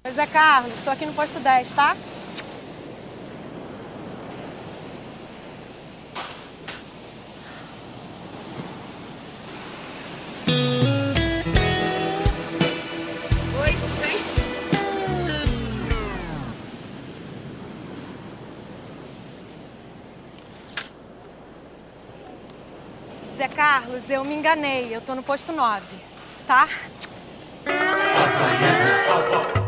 Zé Carlos, estou aqui no posto 10, tá? Oi, tudo bem? Zé Carlos, eu me enganei. Eu tô no posto 9, tá? Havaiana salva.